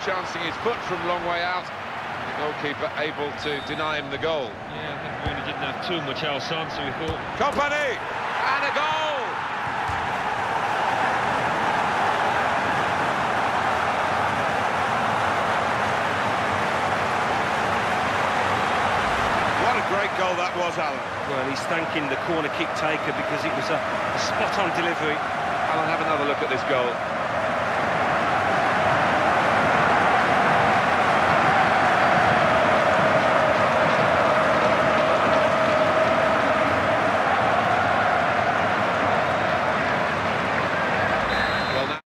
chancing his foot from long way out. The goalkeeper able to deny him the goal. Yeah, I think really didn't have too much else on, so we thought... Kompany! And a goal! What a great goal that was, Alan. Well, he's thanking the corner kick taker because it was a spot-on delivery. Alan, have another look at this goal.